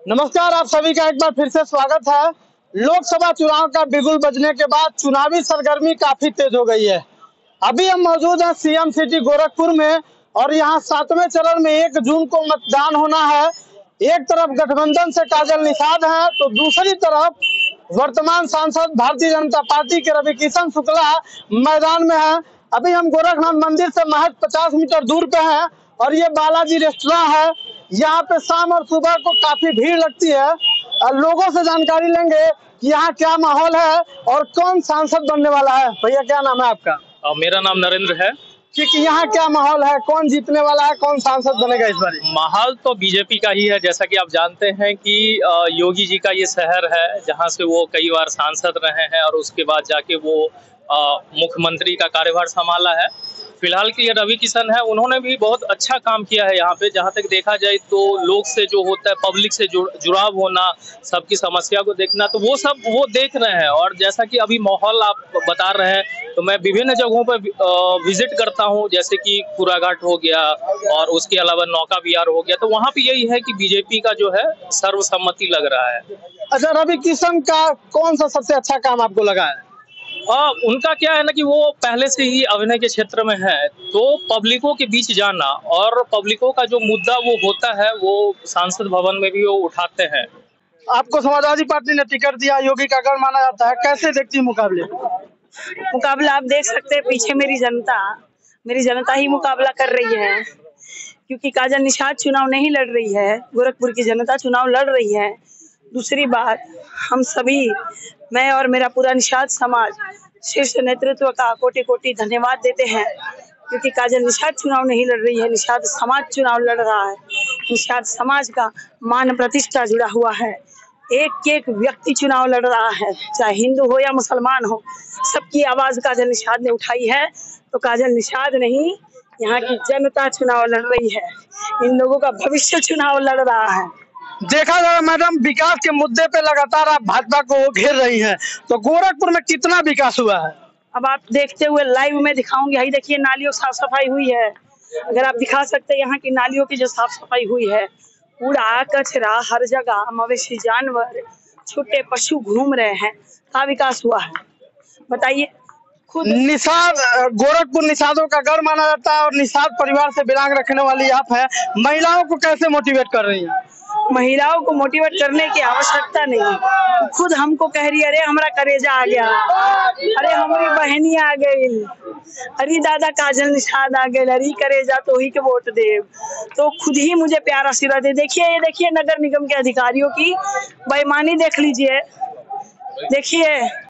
नमस्कार, आप सभी का एक बार फिर से स्वागत है। लोकसभा चुनाव का बिगुल बजने के बाद चुनावी सरगर्मी काफी तेज हो गई है। अभी हम मौजूद हैं सीएम सिटी गोरखपुर में और यहाँ 7वें चरण में 1 जून को मतदान होना है। एक तरफ गठबंधन से काजल निषाद है तो दूसरी तरफ वर्तमान सांसद भारतीय जनता पार्टी के रविकिशन शुक्ला मैदान में है। अभी हम गोरखनाथ मंदिर से महज 50 मीटर दूर पे हैं और ये बालाजी रेस्टोरेंट है। यहाँ पे शाम और सुबह को काफी भीड़ लगती है। लोगों से जानकारी लेंगे कि यहाँ क्या माहौल है और कौन सांसद बनने वाला है। भैया, क्या नाम है आपका? मेरा नाम नरेंद्र है। ठीक, यहाँ क्या माहौल है, कौन जीतने वाला है, कौन सांसद बनेगा इस बार? माहौल तो बीजेपी का ही है। जैसा कि आप जानते हैं कि योगी जी का ये शहर है जहाँ से वो कई बार सांसद रहे हैं और उसके बाद जाके वो मुख्यमंत्री का कार्यभार संभाला है। फिलहाल के लिए रविकिशन है, उन्होंने भी बहुत अच्छा काम किया है यहाँ पे। जहाँ तक देखा जाए तो लोग से जो होता है, पब्लिक से जुड़ाव होना, सबकी समस्या को देखना, तो वो सब वो देख रहे हैं। और जैसा कि अभी माहौल आप बता रहे हैं तो मैं विभिन्न जगहों पर विजिट करता हूँ, जैसे कि कुराघाट हो गया और उसके अलावा नौका विहार हो गया, तो वहाँ पे यही है कि बीजेपी का जो है सर्वसम्मति लग रहा है। अच्छा, रविकिशन का कौन सा सबसे अच्छा काम आपको लगा है? उनका क्या है ना कि वो पहले से ही अभिनय के क्षेत्र में है, तो पब्लिकों के बीच जाना और पब्लिकों का जो मुद्दा वो होता है वो सांसद भवन में भी वो उठाते हैं। आपको समाजवादी पार्टी ने टिकट दिया, योगी का गढ़ माना जाता है, कैसे देखती है मुकाबला? आप देख सकते हैं पीछे मेरी जनता ही मुकाबला कर रही है, क्योंकि काजल निषाद चुनाव नहीं लड़ रही है, गोरखपुर की जनता चुनाव लड़ रही है। दूसरी बात, हम सभी, मैं और मेरा पूरा निषाद समाज शीर्ष नेतृत्व का कोटि कोटि धन्यवाद देते हैं, क्योंकि काजल निषाद चुनाव नहीं लड़ रही है, निषाद समाज चुनाव लड़ रहा है। निषाद समाज का मान प्रतिष्ठा जुड़ा हुआ है। एक एक व्यक्ति चुनाव लड़ रहा है, चाहे हिंदू हो या मुसलमान हो, सबकी आवाज काजल निषाद ने उठाई है। तो काजल निषाद नहीं, यहाँ की जनता चुनाव लड़ रही है। इन लोगों का भविष्य चुनाव लड़ रहा है। देखा जाए मैडम, विकास के मुद्दे पे लगातार आप भाजपा को घेर रही हैं, तो गोरखपुर में कितना विकास हुआ है? अब आप देखते हुए लाइव में दिखाऊंगी। यही देखिए, नालियों साफ सफाई हुई है। अगर आप दिखा सकते हैं यहाँ की नालियों की जो साफ सफाई हुई है, कूड़ा कचरा हर जगह, मवेशी जानवर छोटे पशु घूम रहे हैं, क्या विकास हुआ है बताइए खुद। निषाद, गोरखपुर निषादों का गढ़ माना जाता है और निषाद परिवार से बिलोंग रखने वाली आप है, महिलाओं को कैसे मोटिवेट कर रही है? महिलाओं को मोटिवेट करने की आवश्यकता नहीं, खुद हमको कह रही है, अरे हमारा करेजा आ गया, अरे हमारी बहनी आ गई, अरे दादा काजल निषाद आ गए, अरे करेजा तो ही के वोट दे, तो खुद ही मुझे प्यार आशीर्वाद दे। देखिए, ये देखिए नगर निगम के अधिकारियों की बेईमानी देख लीजिए, देखिए।